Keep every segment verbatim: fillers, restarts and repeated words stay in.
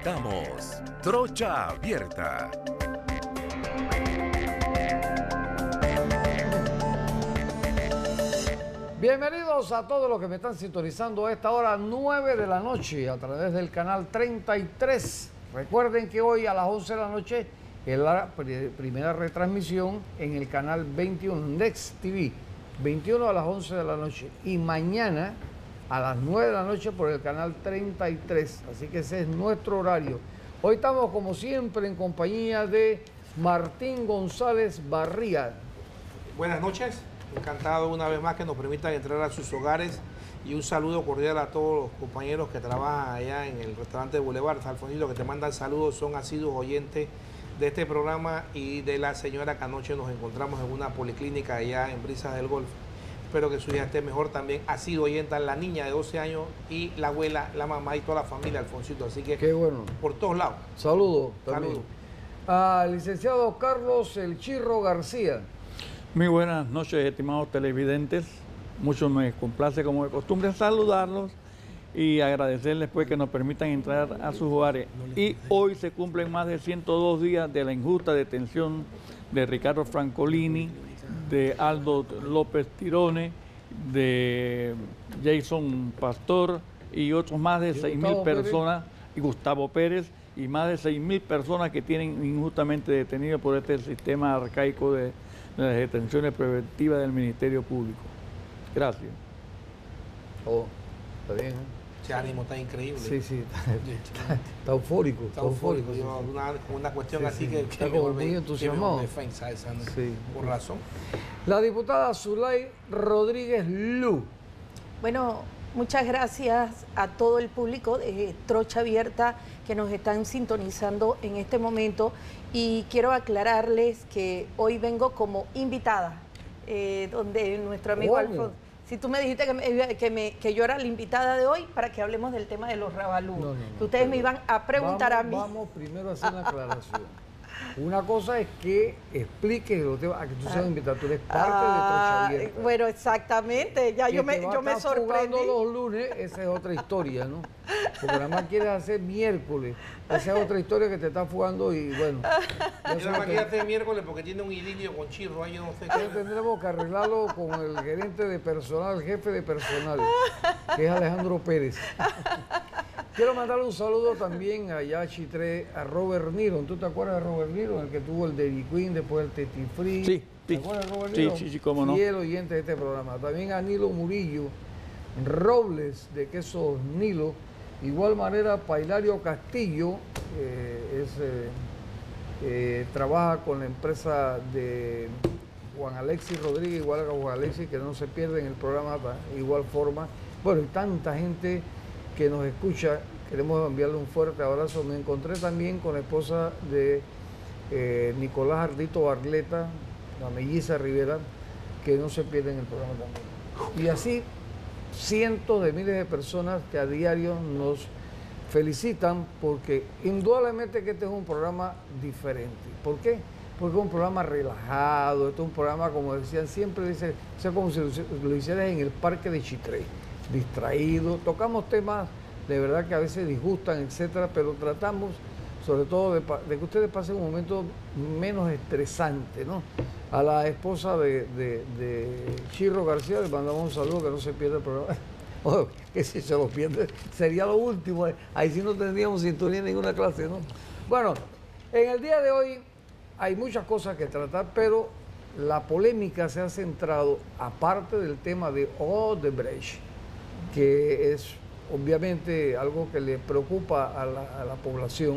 presentamos Trocha Abierta. Bienvenidos a todos los que me están sintonizando a esta hora nueve de la noche a través del canal treinta y tres. Recuerden que hoy a las once de la noche es la primera retransmisión en el canal veintiuno, Next T V, veintiuno a las once de la noche. Y mañana a las nueve de la noche por el canal treinta y tres. Así que ese es nuestro horario. Hoy estamos como siempre en compañía de Martín González Barría. Buenas noches. Encantado una vez más que nos permitan entrar a sus hogares y un saludo cordial a todos los compañeros que trabajan allá en el restaurante Boulevard. Alfonsito, que te mandan saludos, son asiduos oyentes de este programa y de la señora que anoche nos encontramos en una policlínica allá en Brisas del Golfo. Espero que su hija esté mejor también. Ha sido oyenta la niña de doce años y la abuela, la mamá y toda la familia, Alfonsito. Así que qué bueno. Por todos lados. Saludos. Saludos. Al licenciado Carlos El Chirro García. Muy buenas noches, estimados televidentes. Mucho me complace, como de costumbre, saludarlos y agradecerles pues que nos permitan entrar a sus hogares. Y hoy se cumplen más de ciento dos días de la injusta detención de Ricardo Francolini, de Aldo López Tirone, de Jason Pastor y otros más de seis mil personas, y Gustavo Pérez, y más de seis mil personas que tienen injustamente detenidos por este sistema arcaico de de las detenciones preventivas del Ministerio Público. Gracias. Oh, está bien, ¿eh? Ese ánimo está increíble. Sí, sí, está, está, está eufórico. Está eufórico. Yo, sí, una, una cuestión sí, así sí. que, que está como muy entusiasmado. Defensa esa, ¿no? Sí. Por razón. La diputada Zulay Rodríguez Lu. Bueno, muchas gracias a todo el público de Trocha Abierta que nos están sintonizando en este momento. Y quiero aclararles que hoy vengo como invitada, eh, donde nuestro amigo Alfonso, si tú me dijiste que, me, que, me, que yo era la invitada de hoy para que hablemos del tema de los rabalús, no, no, no, que ustedes me iban a preguntar vamos, a mí. Vamos primero a hacer una aclaración. Una cosa es que expliques los temas, a que tú seas invitada, tú eres parte ah, de Trocha Abierta. Bueno, exactamente, ya que yo me, yo me sorprendí. los lunes, esa es otra historia, ¿no? Porque nada más quieres hacer miércoles, esa es otra historia que te está fugando y bueno. Yo nada más quiero hacer miércoles porque tiene un idilio con Chirro, ahí yo no sé qué. Tendremos que arreglarlo con el gerente de personal, el jefe de personal, que es Alejandro Pérez. Quiero mandarle un saludo también allá a Chitré, a Robert Nilon. ¿Tú te acuerdas de Robert Nilon? El que tuvo el Dairy Queen, después el Teti Free. Sí, ¿Te sí. acuerdas de Robert Sí, Nilon? sí, sí, cómo no. Fiel oyente de este programa. También a Nilo Murillo, Robles de Quesos Nilo. Igual manera, Pailario Castillo, eh, es, eh, eh, trabaja con la empresa de Juan Alexis Rodríguez, igual que Juan Alexis, que no se pierde en el programa de igual forma. Bueno, y tanta gente que nos escucha, queremos enviarle un fuerte abrazo. Me encontré también con la esposa de eh, Nicolás Ardito Barleta, la melliza Rivera, que no se pierde en el programa también. Y así cientos de miles de personas que a diario nos felicitan porque indudablemente que este es un programa diferente. ¿Por qué? Porque es un programa relajado, este es un programa, como decían siempre, dice, o sea, como si lo hicieras en el parque de Chitré, distraído, tocamos temas de verdad que a veces disgustan, etcétera, pero tratamos sobre todo de, de que ustedes pasen un momento menos estresante, ¿no? A la esposa de, de, de Chirro García le mandamos un saludo, que no se pierda el programa. Oh, que si se lo pierde sería lo último, ahí sí no tendríamos sintonía en ninguna clase, ¿no? Bueno, en el día de hoy hay muchas cosas que tratar, pero la polémica se ha centrado, aparte del tema de Odebrecht, que es obviamente algo que le preocupa a la, a la población,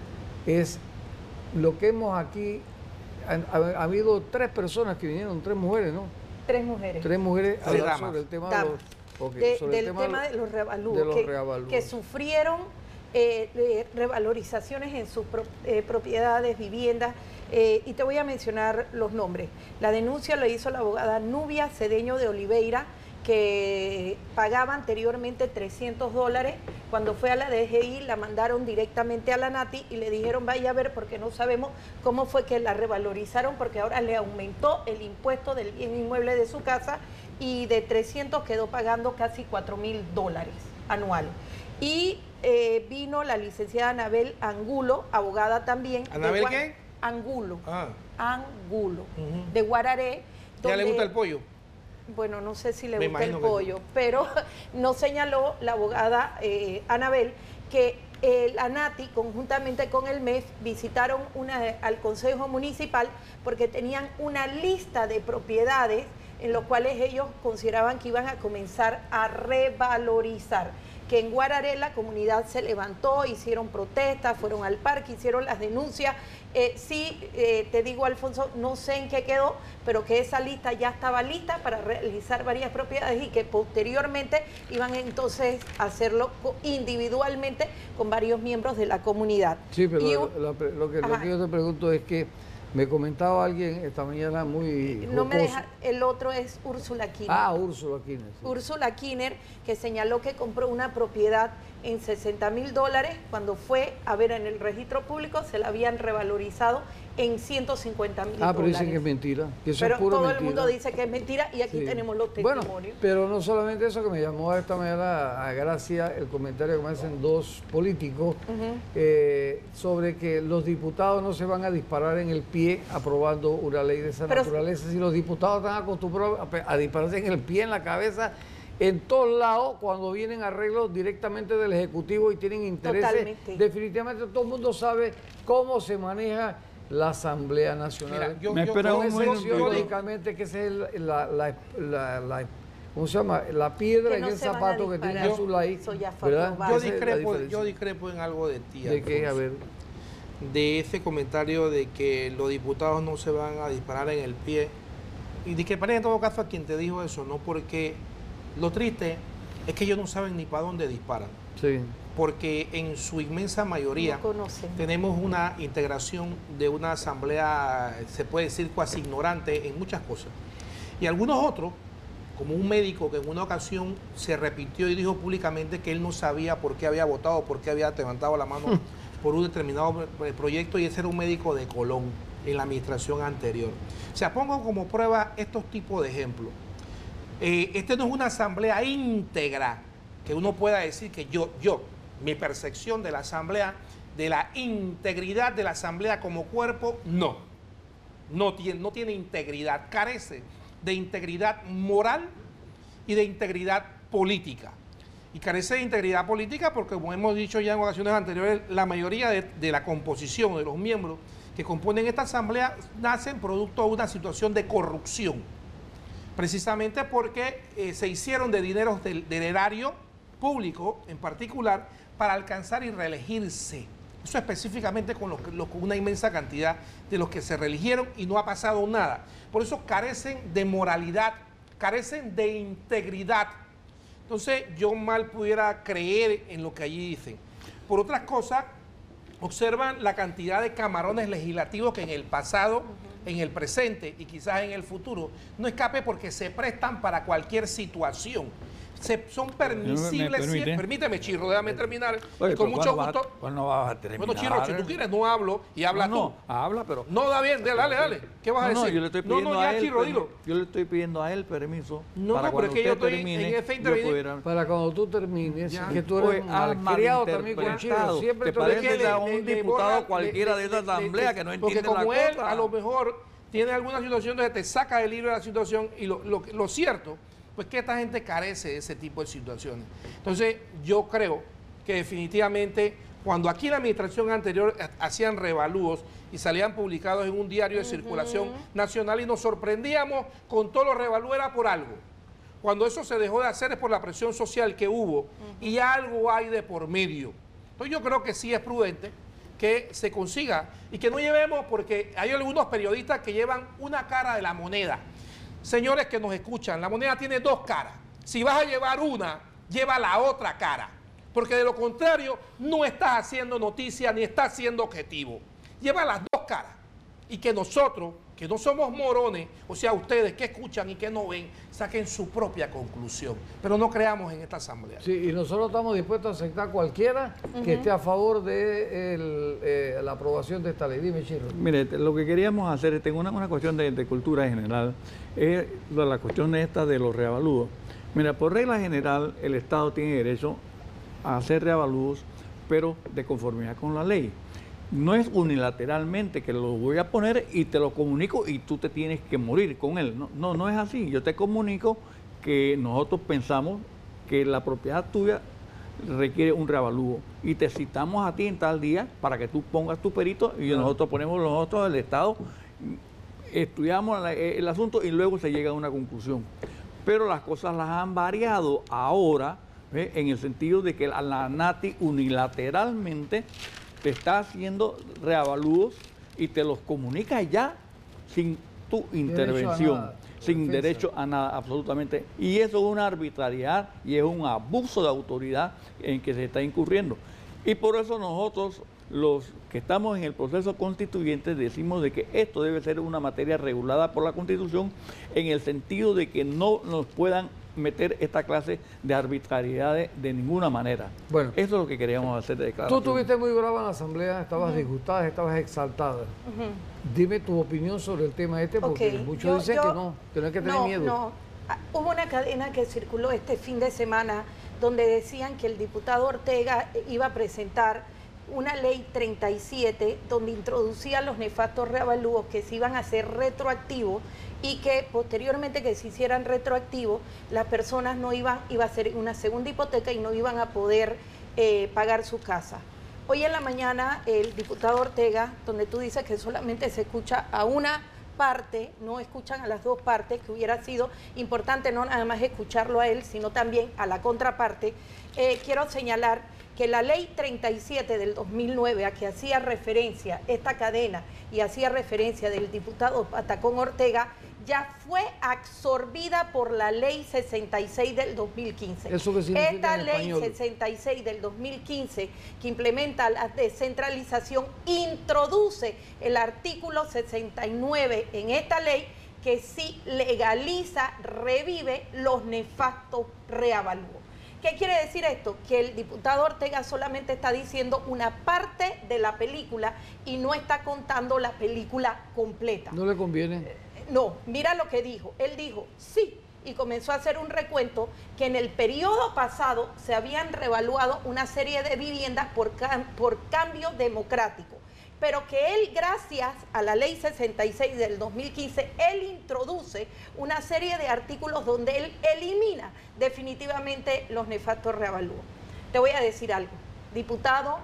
es lo que hemos aquí, ha, ha, ha habido tres personas que vinieron, tres mujeres, ¿no? Tres mujeres. Tres mujeres a hablar sobre el tema Damas. de los, okay, de, sobre del el tema, tema de los revalúos, de los que, revalúos. que sufrieron eh, de revalorizaciones en sus pro, eh, propiedades, viviendas, eh, y te voy a mencionar los nombres. La denuncia la hizo la abogada Nubia Cedeño de Oliveira, que pagaba anteriormente trescientos dólares. Cuando fue a la D G I la mandaron directamente a la Nati y le dijeron vaya a ver porque no sabemos cómo fue que la revalorizaron, porque ahora le aumentó el impuesto del bien inmueble de su casa y de trescientos quedó pagando casi cuatro mil dólares anuales. Y eh, vino la licenciada Anabel Angulo, abogada también. ¿Anabel qué? Angulo. Ah. Angulo, Uh-huh. de Guararé. ¿Ya le gusta el pollo? Bueno, no sé si le Me gusta el imagino que pollo, pero nos señaló la abogada eh, Anabel que el ANATI, conjuntamente con el M E F, visitaron una, al Consejo Municipal porque tenían una lista de propiedades en los cuales ellos consideraban que iban a comenzar a revalorizar. Que en Guararé la comunidad se levantó, hicieron protestas, fueron al parque, hicieron las denuncias. Eh, sí, eh, te digo, Alfonso, no sé en qué quedó, pero que esa lista ya estaba lista para realizar varias propiedades y que posteriormente iban entonces a hacerlo individualmente con varios miembros de la comunidad. Sí, pero Y, lo, lo, lo que, lo que yo te pregunto es que me comentaba alguien esta mañana muy no me jocoso. deja, el otro es Úrsula Kiner. Ah, Úrsula Kiner. Sí. Úrsula Kiner, que señaló que compró una propiedad en sesenta mil dólares, cuando fue a ver en el registro público se la habían revalorizado en ciento cincuenta mil dólares. Ah, pero dicen que es mentira, que eso Pero es pura todo mentira. el mundo dice que es mentira y aquí Sí. tenemos los Bueno, testimonios. pero no solamente eso, que me llamó esta mañana a gracia el comentario que me hacen dos políticos Uh-huh. eh, sobre que los diputados no se van a disparar en el pie aprobando una ley de esa Pero- naturaleza. Si los diputados están acostumbrados a, pe- a dispararse en el pie, en la cabeza, en todos lados, cuando vienen arreglos directamente del Ejecutivo y tienen intereses, Totalmente. definitivamente todo el mundo sabe cómo se maneja la Asamblea Nacional. Mira, yo, Me yo- espera yo- un yo- momento. yo- yo- Lógicamente que esa es la, la, la, la- ¿cómo se llama? La piedra Que en no el se van a zapato que tiene disparar. Azulay, Eso ya fue ¿verdad? aprobado. yo Esa es la discrepo, diferencia. yo discrepo en algo de ti, ¿De qué? A Alfonso. ver. De ese comentario de que los diputados no se van a disparar en el pie. Y discreparé en todo caso a quien te dijo eso, ¿no? Porque lo triste es que ellos no saben ni para dónde disparan. Sí. Porque en su inmensa mayoría No conocen. tenemos una integración de una asamblea, se puede decir cuasi ignorante en muchas cosas. Y algunos otros, como un médico que en una ocasión se repitió y dijo públicamente que él no sabía por qué había votado, por qué había levantado la mano por un determinado proyecto, y ese era un médico de Colón en la administración anterior. O sea, pongo como prueba estos tipos de ejemplos. Eh, este no es una asamblea íntegra, que uno pueda decir que yo, yo, mi percepción de la asamblea, de la integridad de la asamblea como cuerpo, no. No tiene, no tiene integridad, carece de integridad moral y de integridad política. Y carece de integridad política porque, como hemos dicho ya en ocasiones anteriores, la mayoría de, de la composición de los miembros que componen esta asamblea nacen producto de una situación de corrupción. Precisamente porque eh, se hicieron de dineros del, del erario público en particular para alcanzar y reelegirse. Eso específicamente con, los, los, con una inmensa cantidad de los que se reeligieron y no ha pasado nada. Por eso carecen de moralidad, carecen de integridad. Entonces yo mal pudiera creer en lo que allí dicen. Por otras cosas, observan la cantidad de camarones legislativos que en el pasado, uh-huh, en el presente y quizás en el futuro no escape porque se prestan para cualquier situación. Se, son permisibles. ¿Me permite? Permíteme, Chirro, déjame terminar. Oye, y con pero mucho ¿cuándo vas a- gusto. ¿cuándo vas a terminar? Bueno, Chirro, si tú quieres, no hablo y habla no, tú. no, habla, pero... No, da bien, dale, dale, dale. ¿Qué vas a No, no, decir? yo le estoy no, pidiendo no, ya, a él, Chirro, permi- dilo. yo le estoy pidiendo a él permiso No, para no, pero cuando es que yo usted estoy termine, en ese yo intervenir. pudiera... Para cuando tú termines, Ya. que tú Oye, eres has malcriado también con malinterpretado. Chiro. Siempre ¿Te tú le parece quieres- a un diputado cualquiera de esa asamblea que no porque entiende la como él, cosa? a lo mejor tiene alguna situación donde te saca del libro de la situación y lo, lo, lo cierto, pues que esta gente carece de ese tipo de situaciones. Entonces, yo creo que definitivamente cuando aquí en la administración anterior hacían revalúos y salían publicados en un diario de circulación nacional y nos sorprendíamos con todos los revalúos, era por algo. Cuando eso se dejó de hacer es por la presión social que hubo, uh-huh, y algo hay de por medio. Entonces yo creo que sí es prudente que se consiga y que no llevemos, porque hay algunos periodistas que llevan una cara de la moneda. Señores que nos escuchan, la moneda tiene dos caras. Si vas a llevar una, lleva la otra cara, porque de lo contrario no estás haciendo noticia ni estás siendo objetivo. Lleva las dos caras y que nosotros, que no somos morones, o sea, ustedes que escuchan y que no ven, saquen su propia conclusión, pero no creamos en esta asamblea. Sí, y nosotros estamos dispuestos a aceptar cualquiera uh-huh, que esté a favor de el, eh, la aprobación de esta ley. Dime, Chirro. Mire, lo que queríamos hacer, tengo una, una cuestión de, de cultura en general, es la, la cuestión esta de los reavalúos. Mira, por regla general, el Estado tiene derecho a hacer reavalúos pero de conformidad con la ley. No es unilateralmente que lo voy a poner y te lo comunico y tú te tienes que morir con él. No, no, no es así. Yo te comunico que nosotros pensamos que la propiedad tuya requiere un reavalúo y te citamos a ti en tal día para que tú pongas tu perito y claro. nosotros ponemos nosotros el Estado, estudiamos el, el asunto y luego se llega a una conclusión. Pero las cosas las han variado ahora, ¿eh? en el sentido de que la, la NATI unilateralmente te está haciendo reavalúos y te los comunica ya sin tu intervención, sin defensa. Derecho a nada, absolutamente. Y eso es una arbitrariedad y es un abuso de autoridad en que se está incurriendo. Y por eso nosotros, los que estamos en el proceso constituyente, decimos de que esto debe ser una materia regulada por la Constitución en el sentido de que no nos puedan meter esta clase de arbitrariedades de ninguna manera. Bueno, eso es lo que queríamos hacer de declaración. Tú estuviste muy brava en la asamblea, estabas uh-huh. disgustada, estabas exaltada. Uh-huh. Dime tu opinión sobre el tema este, porque okay. muchos yo, dicen yo, que no, que no hay que tener no, miedo. No, hubo una cadena que circuló este fin de semana donde decían que el diputado Ortega iba a presentar una ley treinta y siete donde introducía los nefastos reavalúos que se iban a hacer retroactivos y que posteriormente que se hicieran retroactivos, las personas no iban, iba a ser una segunda hipoteca y no iban a poder eh, pagar su casa. Hoy en la mañana el diputado Ortega, donde tú dices que solamente se escucha a una parte, no escuchan a las dos partes, que hubiera sido importante no nada más escucharlo a él, sino también a la contraparte, eh, quiero señalar que la ley treinta y siete del dos mil nueve, a que hacía referencia esta cadena y hacía referencia del diputado Patacón Ortega, ya fue absorbida por la ley sesenta y seis del dos mil quince. ¿Eso qué significa Esta en ley español? sesenta y seis del dos mil quince, que implementa la descentralización, introduce el artículo sesenta y nueve en esta ley, que sí legaliza, revive los nefastos reavalúos. ¿Qué quiere decir esto? Que el diputado Ortega solamente está diciendo una parte de la película y no está contando la película completa. ¿No le conviene? No, mira lo que dijo. Él dijo, sí, y comenzó a hacer un recuento que en el periodo pasado se habían revaluado una serie de viviendas por, por cambio democrático, pero que él, gracias a la ley sesenta y seis del dos mil quince, él introduce una serie de artículos donde él elimina definitivamente los nefastos reavalúos. Te voy a decir algo, diputado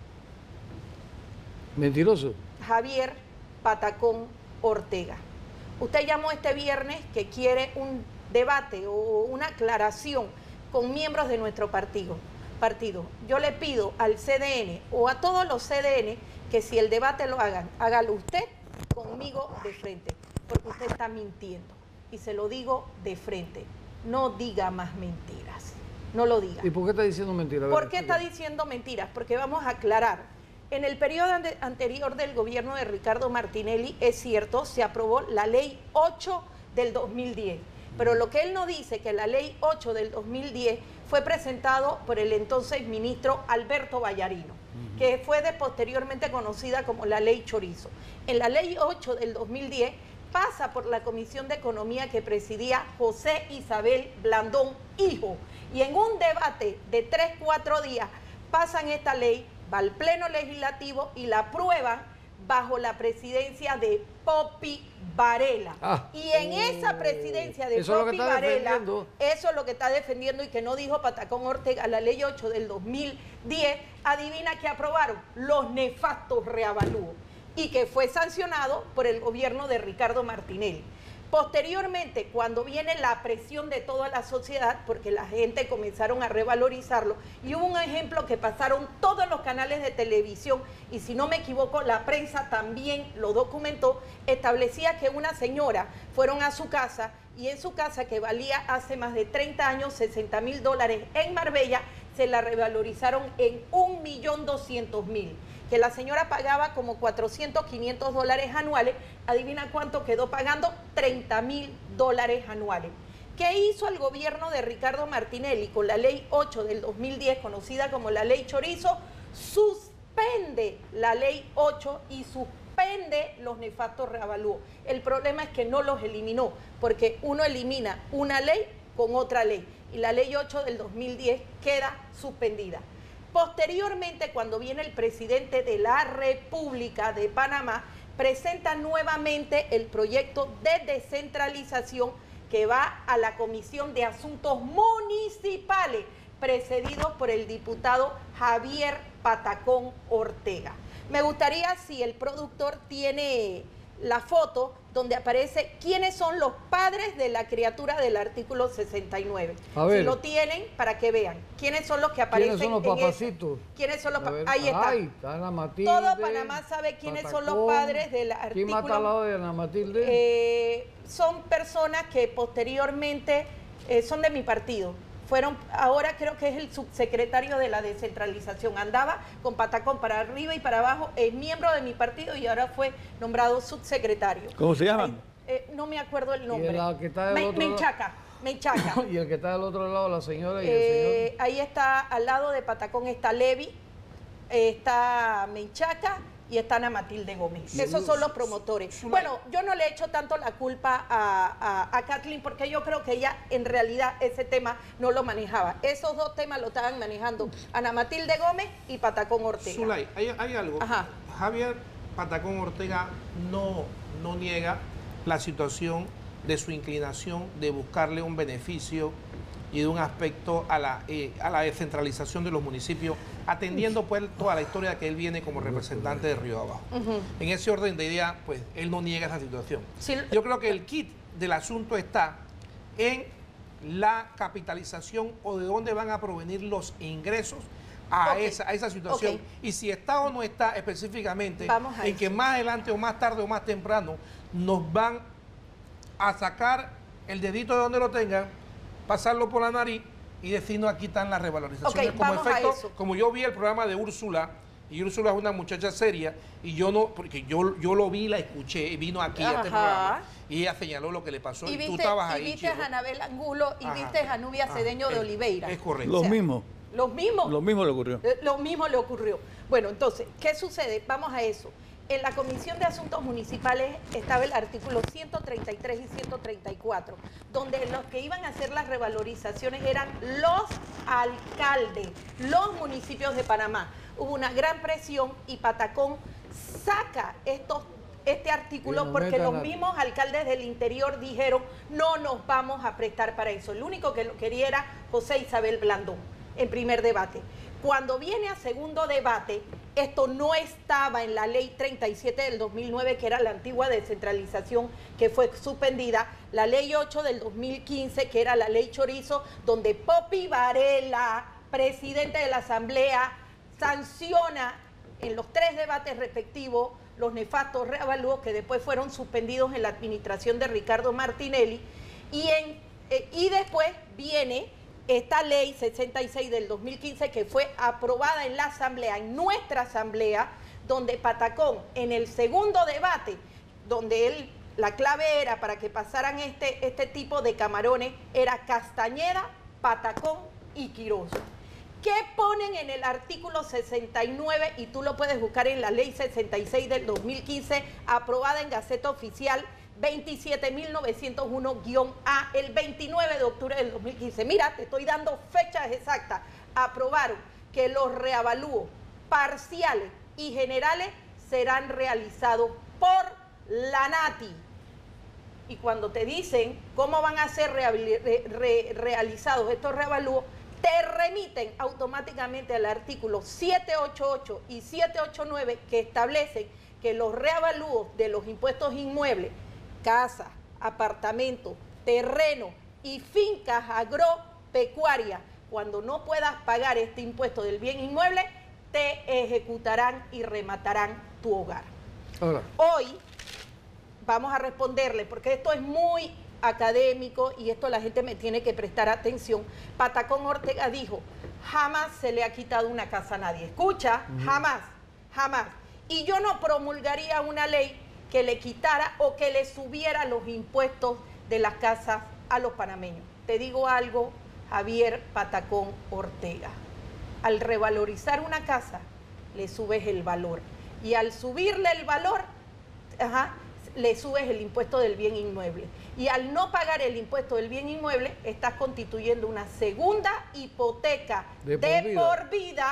mentiroso Javier Patacón Ortega. Usted llamó este viernes que quiere un debate o una aclaración con miembros de nuestro partido. partido. Yo le pido al C D N o a todos los C D N que si el debate lo hagan, hágalo usted conmigo de frente, porque usted está mintiendo. Y se lo digo de frente, no diga más mentiras, no lo diga. ¿Y por qué está diciendo mentiras? ¿Por qué está diciendo mentiras? Porque vamos a aclarar. En el periodo anterior del gobierno de Ricardo Martinelli, es cierto, se aprobó la ley ocho del dos mil diez, pero lo que él no dice que la ley ocho del dos mil diez fue presentado por el entonces ministro Alberto Vallarino, uh-huh. que fue de posteriormente conocida como la ley Chorizo. En la ley ocho del dos mil diez pasa por la Comisión de Economía que presidía José Isabel Blandón, hijo, y en un debate de tres, cuatro días pasan esta ley, va al Pleno Legislativo y la aprueban bajo la presidencia de Poppy Varela. Ah, y en oh, esa presidencia de Poppy Varela, eso es lo que está defendiendo y que no dijo Patacón Ortega, la ley ocho del dos mil diez, adivina que aprobaron los nefastos reavalúos y que fue sancionado por el gobierno de Ricardo Martinelli. Posteriormente, cuando viene la presión de toda la sociedad, porque la gente comenzaron a revalorizarlo, y hubo un ejemplo que pasaron todos los canales de televisión, y si no me equivoco, la prensa también lo documentó, establecía que una señora fueron a su casa, y en su casa, que valía hace más de treinta años sesenta mil dólares en Marbella, se la revalorizaron en un millón doscientos mil. Que la señora pagaba como cuatrocientos, quinientos dólares anuales, adivina cuánto quedó pagando, treinta mil dólares anuales. ¿Qué hizo el gobierno de Ricardo Martinelli con la ley ocho del dos mil diez, conocida como la ley Chorizo? Suspende la ley ocho y suspende los nefastos reavalúos. El problema es que no los eliminó, porque uno elimina una ley con otra ley, y la ley ocho del dos mil diez queda suspendida. Posteriormente, cuando viene el presidente de la República de Panamá, presenta nuevamente el proyecto de descentralización que va a la Comisión de Asuntos Municipales, precedido por el diputado Javier Patacón Ortega. Me gustaría si el productor tiene la foto donde aparece quiénes son los padres de la criatura del artículo sesenta y nueve. A ver. Si lo tienen, para que vean. ¿Quiénes son los que aparecen? ¿Quiénes son los papacitos? ¿Quiénes son los papacitos? A ver, Ahí está. Ay, está Ana Matilde. Todo Panamá sabe quiénes son los Patacón. padres del artículo. ¿Quién mata al lado de Ana Matilde? Eh, son personas que posteriormente eh, son de mi partido. Fueron, ahora creo que es el subsecretario de la descentralización. Andaba con Patacón para arriba y para abajo, es miembro de mi partido y ahora fue nombrado subsecretario. ¿Cómo se llaman? Eh, eh, no me acuerdo el nombre. ¿Y el que está del Me- otro Menchaca, Menchaca. Y el que está del otro lado, la señora y el Eh, señor. ahí está, al lado de Patacón está Levi, eh, está Menchaca y está Ana Matilde Gómez. Esos son los promotores. Bueno, yo no le echo tanto la culpa a, a, a Kathleen porque yo creo que ella en realidad ese tema no lo manejaba. Esos dos temas lo estaban manejando Ana Matilde Gómez y Patacón Ortega. Zulay, hay, hay algo. Ajá. Javier Patacón Ortega no, no niega la situación de su inclinación de buscarle un beneficio y de un aspecto a la, eh, a la descentralización de los municipios, atendiendo pues toda la historia que él viene como representante de Río Abajo. Ujú. En ese orden de idea, pues él no niega esa situación. Sí. Yo creo que el kit del asunto está en la capitalización o de dónde van a provenir los ingresos a, Ok. esa, a esa situación. Ok. Y si está o no está específicamente Vamos a en eso. que más adelante o más tarde o más temprano nos van a sacar el dedito de donde lo tengan, pasarlo por la nariz y decirnos aquí están las revalorizaciones. Ok, como vamos a efecto, eso. como yo vi el programa de Úrsula, y Úrsula es una muchacha seria, y yo no, porque yo, yo lo vi, la escuché, y vino aquí a este Ajá. programa, y ella señaló lo que le pasó, y, Y tú viste, estabas y ahí, viste chico. a Anabel Angulo y Ajá. viste a Nubia Ah, Cedeño de es- Oliveira. Es correcto. Los sea, mismos. Los mismos. Lo mismo le ocurrió. Eh, Lo mismo le ocurrió. Bueno, entonces, ¿qué sucede? Vamos a eso. En la Comisión de Asuntos Municipales estaba el artículo ciento treinta y tres y ciento treinta y cuatro, donde los que iban a hacer las revalorizaciones eran los alcaldes, los municipios de Panamá. Hubo una gran presión y Patacón saca estos este Y artículo no porque metan los a- mismos alcaldes del interior dijeron no nos vamos a prestar para eso. El único que lo quería era José Isabel Blandón en primer debate. Cuando viene a segundo debate, esto no estaba en la ley treinta y siete del dos mil nueve, que era la antigua descentralización que fue suspendida, la ley ocho del dos mil quince, que era la ley Chorizo, donde Popi Varela, presidente de la Asamblea, sanciona en los tres debates respectivos los nefastos reavalúos que después fueron suspendidos en la administración de Ricardo Martinelli. Y, en, eh, y después viene esta ley sesenta y seis del dos mil quince que fue aprobada en la Asamblea, en nuestra Asamblea, donde Patacón, en el segundo debate, donde él, la clave era para que pasaran este, este tipo de camarones, era Castañeda, Patacón y Quiroz. ¿Qué ponen en el artículo sesenta y nueve? Y tú lo puedes buscar en la ley sesenta y seis del dos mil quince, aprobada en Gaceta Oficial veintisiete mil novecientos uno A, el veintinueve de octubre del dos mil quince. Mira, te estoy dando fechas exactas. Aprobaron que los reavalúos parciales y generales serán realizados por la NATI. Y cuando te dicen cómo van a ser rehabili- re- re- realizados estos reavalúos, te remiten automáticamente al artículo setecientos ochenta y ocho y setecientos ochenta y nueve que establecen que los reavalúos de los impuestos inmuebles, casas, apartamentos, terrenos y fincas agropecuarias, cuando no puedas pagar este impuesto del bien inmueble, te ejecutarán y rematarán tu hogar. Ahora, Hoy vamos a responderle, porque esto es muy académico y esto la gente me tiene que prestar atención. Patacón Ortega dijo, jamás se le ha quitado una casa a nadie. Escucha, jamás, jamás. Y yo no promulgaría una ley que le quitara o que le subiera los impuestos de las casas a los panameños. Te digo algo, Javier Patacón Ortega. Al revalorizar una casa, le subes el valor. Y al subirle el valor, ajá, le subes el impuesto del bien inmueble. Y al no pagar el impuesto del bien inmueble, estás constituyendo una segunda hipoteca De de, por vida. por vida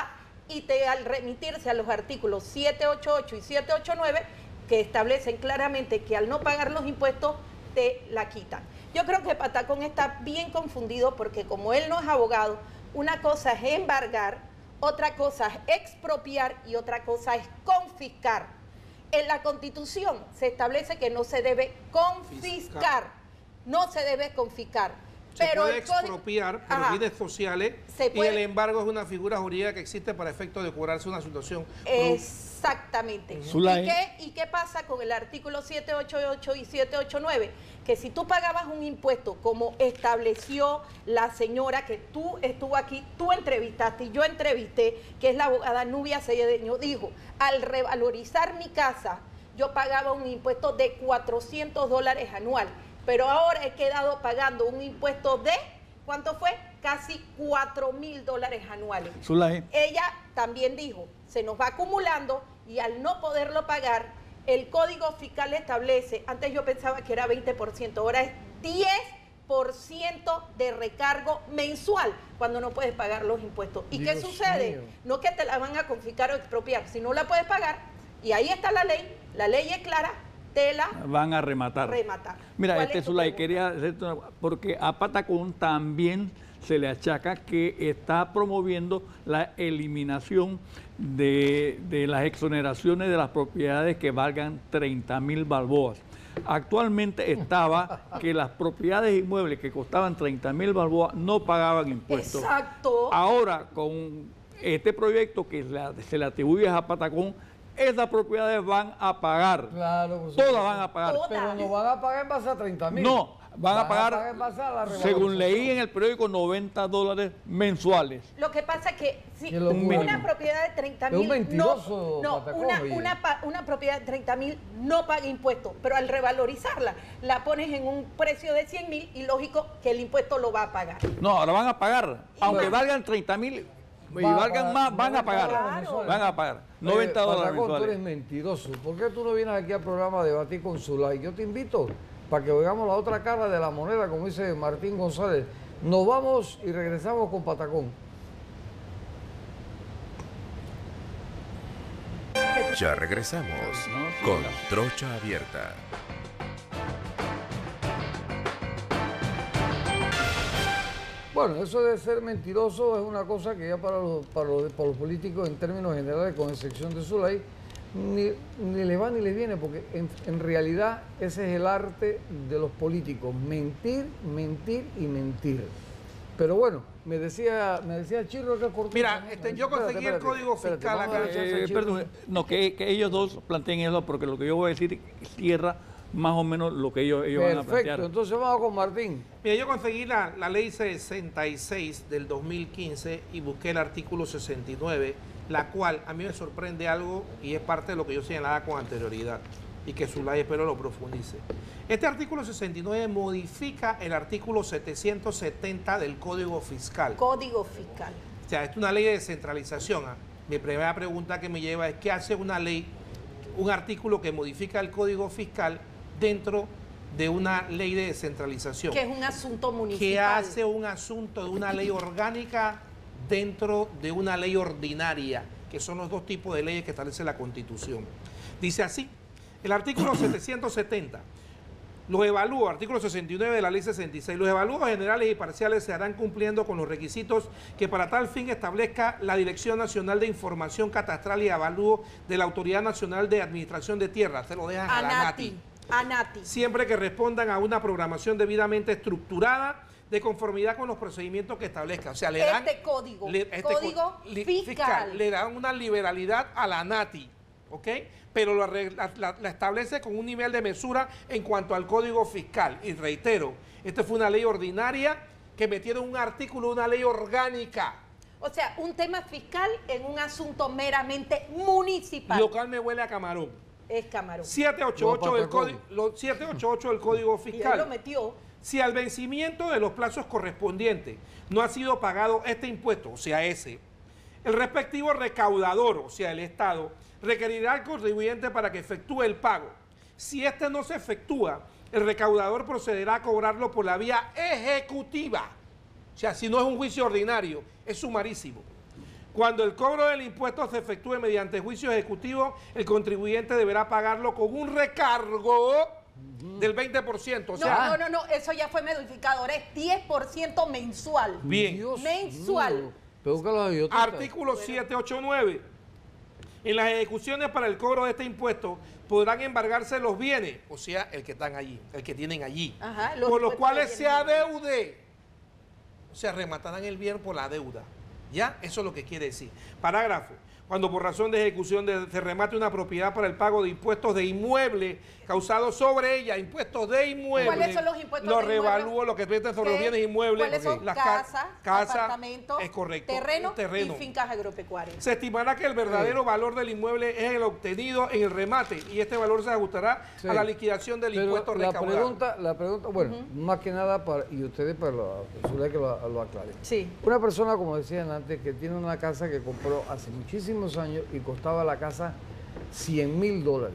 y te, al remitirse a los artículos siete ochenta y ocho y siete ochenta y nueve, que establecen claramente que al no pagar los impuestos te la quitan. Yo creo que Patacón está bien confundido porque como él no es abogado, una cosa es embargar, otra cosa es expropiar y otra cosa es confiscar. En la Constitución se establece que no se debe confiscar, no se debe confiscar. Se pero puede el código, expropiar por ajá, fines sociales se puede, y el embargo es una figura jurídica que existe para efecto de cobrarse una situación. Exactamente. Uh-huh. ¿Y, qué, ¿Y qué pasa con el artículo siete ochenta y ocho y siete ochenta y nueve? Que si tú pagabas un impuesto como estableció la señora que tú estuvo aquí, tú entrevistaste y yo entrevisté, que es la abogada Nubia Cedeño, dijo, al revalorizar mi casa, yo pagaba un impuesto de cuatrocientos dólares anual, pero ahora he quedado pagando un impuesto de, ¿cuánto fue? Casi cuatro mil dólares anuales. Zulay. Ella también dijo, se nos va acumulando y al no poderlo pagar, el Código Fiscal establece, antes yo pensaba que era veinte por ciento, ahora es diez por ciento de recargo mensual cuando no puedes pagar los impuestos. ¿Y Dios qué sucede? mío. No que te la van a confiscar o expropiar, si no la puedes pagar, y ahí está la ley, la ley es clara, te la Van a rematar. rematar. Mira, ¿Cuál este es tu Zulay, pregunta? quería hacerte una- porque a Patacón también se le achaca que está promoviendo la eliminación de, de las exoneraciones de las propiedades que valgan treinta mil balboas. Actualmente estaba que las propiedades inmuebles que costaban treinta mil balboas no pagaban impuestos. Exacto. Ahora, con este proyecto que la- se le atribuye a Patacón, esas propiedades van a pagar. Claro, por supuesto. Todas van a pagar. Todas. Pero no van a pagar en base a treinta mil. No, van a pagar, en base a la según revalorización. leí en el periódico, noventa dólares mensuales. Lo que pasa es que si Qué locura. una propiedad de treinta Es un mil no, mentiroso, no Patacón, una, oye. una, pa- una propiedad de treinta mil no paga impuestos, pero al revalorizarla la pones en un precio de cien mil y lógico que el impuesto lo va a pagar. No, ahora van a pagar. Aunque más. valgan treinta mil y Va a valgan pagar más, van a noventa pagar. dólares mensuales. Van a pagar. Oye, noventa dólares Patacón, tú eres mensuales. mentiroso. ¿Por qué tú no vienes aquí al programa a debatir con Zulay? Yo te invito para que veamos la otra cara de la moneda, como dice Martín González. Nos vamos y regresamos con Patacón. Ya regresamos con Trocha Abierta. Bueno, eso de ser mentiroso es una cosa que ya para los, para los, para los políticos en términos generales, con excepción de Zulay, ni, ni le va ni le viene, porque en, en realidad ese es el arte de los políticos, mentir, mentir y mentir. Pero bueno, me decía, me decía Chirro que cortó. Mira, este, yo conseguí el código fiscal vamos a acá. dar chance a Eh, Chirro. perdón, no, que, que ellos dos planteen eso, porque lo que yo voy a decir cierra más o menos lo que ellos, ellos van a plantear. Perfecto, entonces vamos con Martín. Mira, yo conseguí la, la ley sesenta y seis del dos mil quince y busqué el artículo sesenta y nueve, la cual a mí me sorprende algo y es parte de lo que yo señalaba con anterioridad y que Zulay espero lo profundice. Este artículo sesenta y nueve modifica el artículo setecientos setenta del Código Fiscal. Código Fiscal. O sea, es una ley de descentralización. ¿Ah? Mi primera pregunta que me lleva es ¿qué hace una ley, un artículo que modifica el Código Fiscal dentro de una ley de descentralización? Que es un asunto municipal. ¿Qué hace un asunto de una ley orgánica dentro de una ley ordinaria? Que son los dos tipos de leyes que establece la Constitución. Dice así, el artículo setecientos setenta. Los evalúos, artículo sesenta y nueve de la ley sesenta y seis, los evalúos generales y parciales se harán cumpliendo con los requisitos que para tal fin establezca la Dirección Nacional de Información Catastral y Avalúo de la Autoridad Nacional de Administración de Tierras. Se lo dejan a la ANATI. ANATI. Siempre que respondan a una programación debidamente estructurada de conformidad con los procedimientos que establezca. O sea, le dan... Este código, le- este código co- li- fiscal. Le dan una liberalidad a la ANATI, ¿ok? Pero lo arreg- la, la- la establece con un nivel de mesura en cuanto al código fiscal. Y reitero, esta fue una ley ordinaria que metieron un artículo, una ley orgánica. O sea, un tema fiscal en un asunto meramente municipal. Local me huele a camarón. Es Camarón. setecientos ochenta y ocho del Patacón. código, lo- setecientos ochenta y ocho del Código Y él lo Fiscal. metió. Si al vencimiento de los plazos correspondientes no ha sido pagado este impuesto, o sea, ese, el respectivo recaudador, o sea, el Estado, requerirá al contribuyente para que efectúe el pago. Si este no se efectúa, el recaudador procederá a cobrarlo por la vía ejecutiva. O sea, si no es un juicio ordinario, es sumarísimo. Cuando el cobro del impuesto se efectúe mediante juicio ejecutivo, el contribuyente deberá pagarlo con un recargo del veinte por ciento. O No, sea, no, no, no, eso ya fue modificado, ahora es diez por ciento mensual. bien. Dios Mensual. mío. Pero búscalo ahí, otra vez. Artículo setecientos ochenta y nueve. En las ejecuciones para el cobro de este impuesto podrán embargarse los bienes, o sea, el que están allí, el que tienen allí, Ajá, por los impuestos cuales de se bienes. adeude. O sea, rematarán el bien por la deuda. ¿Ya? Eso es lo que quiere decir. Parágrafo. Cuando por razón de ejecución de- se remate una propiedad para el pago de impuestos de inmueble causados sobre ella, impuestos de inmueble. ¿Cuáles son los impuestos Los de inmueble? revalúo, lo que prestan sobre los ¿Qué? bienes inmuebles. ¿Cuáles son? Las ca- Casas, casa, apartamentos, es correcto, terreno, terreno. y fincas agropecuarias. Se estimará que el verdadero valor del inmueble es el obtenido en el remate y este valor se ajustará Sí. a la liquidación del Pero impuesto la recaudado. pregunta, la pregunta, bueno, más que nada, para, y ustedes para lo, Zulay, que lo, lo aclaren. Sí. Una persona, como decían antes, que tiene una casa que compró hace muchísimos años y costaba la casa cien mil dólares.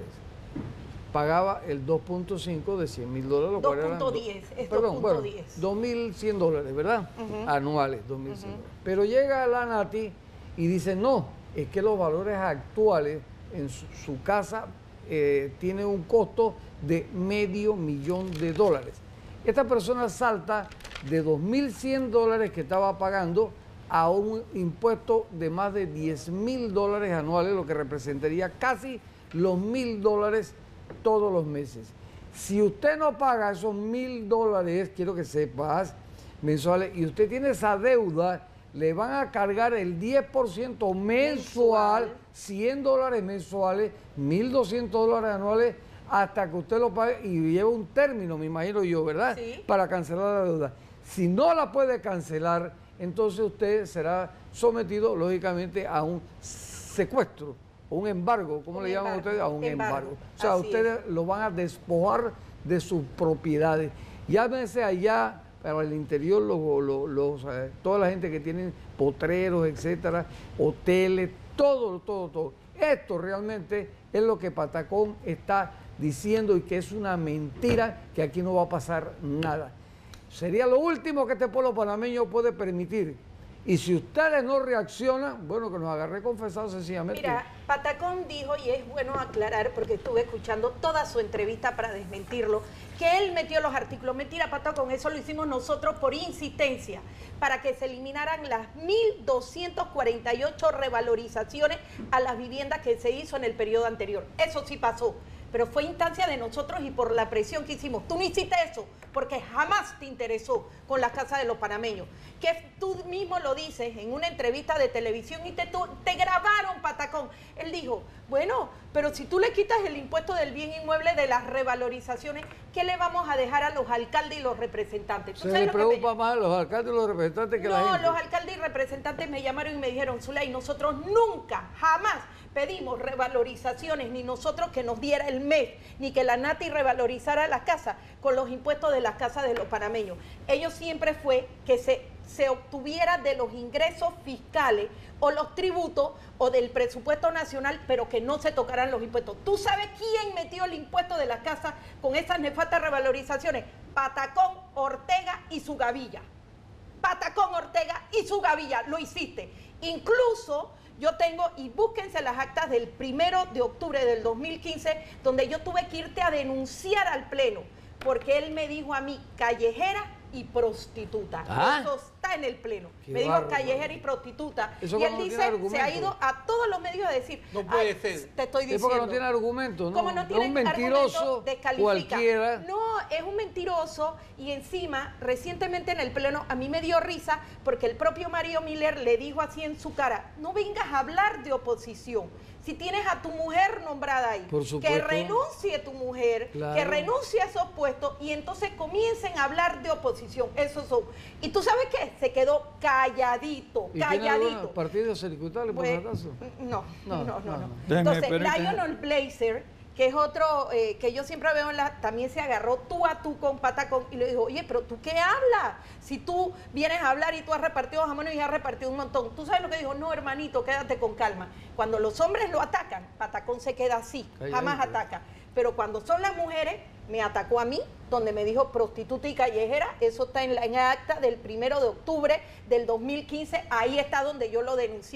Pagaba el dos punto cinco de cien mil dólares, lo cual eran dos punto diez, es perdón, dos punto bueno, diez. dos mil cien dólares, ¿verdad? Anuales, dos mil cien dólares. Pero llega la Nati y dice, no, es que los valores actuales en su, su casa eh, tienen un costo de medio millón de dólares. Esta persona salta de dos mil cien dólares que estaba pagando a un impuesto de más de diez mil dólares anuales, lo que representaría casi los mil dólares todos los meses. Si usted no paga esos mil dólares, quiero que sepas, mensuales, y usted tiene esa deuda, le van a cargar el diez por ciento mensual, Mensual. cien dólares mensuales, mil doscientos dólares anuales, hasta que usted lo pague y lleve un término, me imagino yo, ¿verdad? Sí. Para cancelar la deuda. Si no la puede cancelar, entonces usted será sometido, lógicamente, a un secuestro, o un embargo, ¿cómo Un le llaman embargo, ustedes? A un embargo. embargo. O sea, Así ustedes lo van a despojar de sus propiedades. Llámense allá para el interior, los, los, los, eh, toda la gente que tiene potreros, etcétera, hoteles, todo, todo, todo. Esto realmente es lo que Patacón está diciendo y que es una mentira, que aquí no va a pasar nada. Sería lo último que este pueblo panameño puede permitir. Y si ustedes no reaccionan, bueno, que nos agarré confesado sencillamente. Mira, Patacón dijo, y es bueno aclarar, porque estuve escuchando toda su entrevista para desmentirlo, que él metió los artículos. Mentira, Patacón, eso lo hicimos nosotros por insistencia, para que se eliminaran las mil doscientas cuarenta y ocho revalorizaciones a las viviendas que se hizo en el periodo anterior. Eso sí pasó, pero fue instancia de nosotros y por la presión que hicimos. Tú no hiciste eso, porque jamás te interesó con las casas de los panameños. Que tú mismo lo dices en una entrevista de televisión y te, tú, te grabaron, Patacón. Él dijo, bueno, pero si tú le quitas el impuesto del bien inmueble de las revalorizaciones, ¿qué le vamos a dejar a los alcaldes y los representantes? ¿Tú Se sabes le lo que me- preocupa más a los alcaldes y los representantes que no, la gente. los alcaldes y representantes me llamaron y me dijeron, Zulay, nosotros nunca, jamás pedimos revalorizaciones, ni nosotros que nos diera el M E F, ni que la Nati revalorizara las casas con los impuestos de las casas de los panameños. Ellos siempre fue que se, se obtuviera de los ingresos fiscales o los tributos o del presupuesto nacional, pero que no se tocaran los impuestos. ¿Tú sabes quién metió el impuesto de las casas con esas nefastas revalorizaciones? Patacón, Ortega y su gavilla. Patacón, Ortega y su gavilla, lo hiciste. Incluso yo tengo, y búsquense las actas del primero de octubre del dos mil quince, donde yo tuve que irte a denunciar al Pleno, porque él me dijo a mí, callejera y prostituta. Ah. Eso está en el Pleno. Qué Me dijo bárbaro. callejera y prostituta. Eso Y él como no dice, tiene se ha argumento. ido a todos los medios a decir, No puede "Ay, ser. te estoy Es diciendo. porque no tiene argumento, ¿no? Como no Es tiene un mentiroso argumento, descalifica. cualquiera. No, es un mentiroso y encima, recientemente en el Pleno, a mí me dio risa porque el propio Mario Miller le dijo así en su cara, no vengas a hablar de oposición. Si tienes a tu mujer nombrada ahí, Por que supuesto. renuncie tu mujer, Claro. que renuncie a esos puestos y entonces comiencen a hablar de oposición. Esos son. Y tú sabes qué, se quedó calladito, ¿Y tiene algunos calladito. partidos circuitales, por si Pues, acaso? no, No, no, no, no, no. no. Déjeme, Entonces, permítame. Lionel Blazer, que es otro eh, que yo siempre veo en la, también se agarró tú a tú con Patacón y le dijo, oye, pero tú qué hablas, si tú vienes a hablar y tú has repartido jamones y has repartido un montón. ¿Tú sabes lo que dijo? No, hermanito, quédate con calma. Cuando los hombres lo atacan, Patacón se queda así, Calladito. jamás ataca. Pero cuando son las mujeres, me atacó a mí, donde me dijo prostituta y callejera. Eso está en la en acta del primero de octubre del dos mil quince. Ahí está donde yo lo denuncié.